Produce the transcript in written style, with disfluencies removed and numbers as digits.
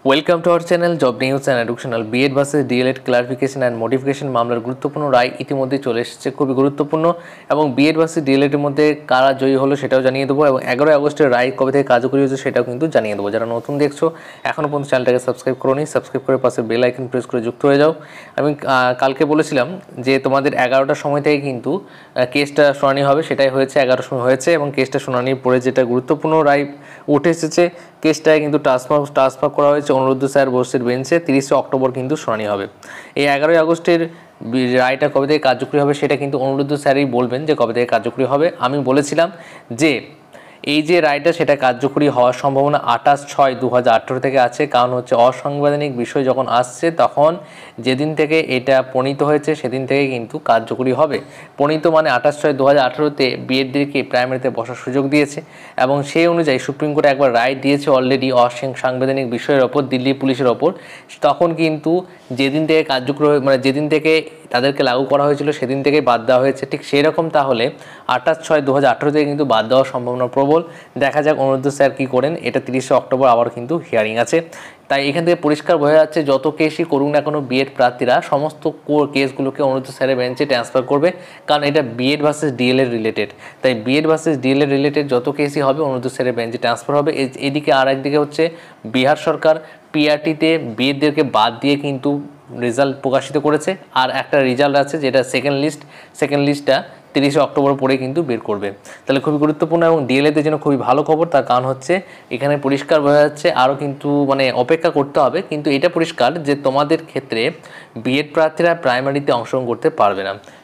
Welcome to our channel job news and educational B.ed versus d.ed clarification and modification মামলার গুরুত্বপূর্ণ রায় ইতিমধ্যে চলে এসেছে, খুবই গুরুত্বপূর্ণ। এবং B.ed ভার্সেস d.ed এর মধ্যে কারা জয়ী হলো সেটাও জানিয়ে দেবো, এবং 11 আগস্টের রায় কবে থেকে কার্যকরী হয়েছে সেটাও কিন্তু জানিয়ে দেবো। যারা নতুন দেখছো এখনও পর্যন্ত চ্যানেলটাকে সাবস্ক্রাইব করোনি, সাবস্ক্রাইব করে পাশে বেল আইকন প্রেস করে যুক্ত হয়ে যাও। আমি কালকে বলেছিলাম যে তোমাদের 11টার সময় থেকে কিন্তু কেসটা শুনানি হবে, সেটাই হয়েছে, 11টার সময় হয়েছে। এবং কেসটা শুনানির পরে যেটা গুরুত্বপূর্ণ রায় উঠে এসেছে, কেসটায় কিন্তু ট্রান্সফার করা হয়েছে অনুরুদ্ধ স্যার বসির বেঞ্চে। 30শে অক্টোবর কিন্তু শুনানি হবে। এই 11ই আগস্টের রায়টা কবে থেকে কার্যকরী হবে সেটা কিন্তু অনুরুদ্ধ স্যারই বলবেন যে কবে থেকে কার্যকরী হবে। আমি বলেছিলাম যে এই যে রায়টা সেটা কার্যকরী হওয়ার সম্ভাবনা 28/6/2018 থেকে আছে, কারণ হচ্ছে অসাংবিধানিক বিষয় যখন আসছে তখন যেদিন থেকে এটা প্রণীত হয়েছে সেদিন থেকে কিন্তু কার্যকরী হবে। প্রণীত মানে 28/6/2018-তে B.ed-দেরকে প্রাইমারিতে বসার সুযোগ দিয়েছে, এবং সেই অনুযায়ী সুপ্রিম কোর্টে একবার রায় দিয়েছে অলরেডি অসাংবিধানিক বিষয়ের ওপর, দিল্লি পুলিশের ওপর। তখন কিন্তু যেদিন থেকে কার্যকরী মানে যেদিন থেকে তাদেরকে লাগু করা হয়েছিল সেদিন থেকেই বাদ দেওয়া হয়েছে। ঠিক সেই রকম তাহলে 28/6/2018 থেকে কিন্তু বাদ দেওয়ার সম্ভাবনা প্রবল। দেখা যাক অনুরুদ্ধ স্যার কী করেন। এটা 30শে অক্টোবর আবার কিন্তু হিয়ারিং আছে। তাই এখান থেকে পরিষ্কার বোঝা যাচ্ছে যত কেসই করুক না কোনো B.ed প্রার্থীরা সমস্ত কেসগুলোকে অনুরুদ্ধ স্যারের বেঞ্চে ট্রান্সফার করবে, কারণ এটা B.ed ভার্সেস d.el রিলেটেড। তাই B.ed ভার্সেস d.el রিলেটেড যত কেসই হবে অনুরুদ্ধ স্যারের বেঞ্চে ট্রান্সফার হবে। এদিকে আর একদিকে হচ্ছে বিহার সরকার PRT-তে B.ed-দেরকে বাদ দিয়ে কিন্তু রেজাল্ট প্রকাশিত করেছে, আর একটা রেজাল্ট আছে যেটা সেকেন্ড লিস্টটা 30শে অক্টোবর পরে কিন্তু বের করবে। তাহলে খুবই গুরুত্বপূর্ণ, এবং d.el-দের জন্য খুবই ভালো খবর। তার কারণ হচ্ছে এখানে পরিষ্কার বোঝা যাচ্ছে আরও কিন্তু অপেক্ষা করতে হবে, কিন্তু এটা পরিষ্কার যে তোমাদের ক্ষেত্রে B.ed প্রার্থীরা প্রাইমারিতে অংশগ্রহণ করতে পারবে না।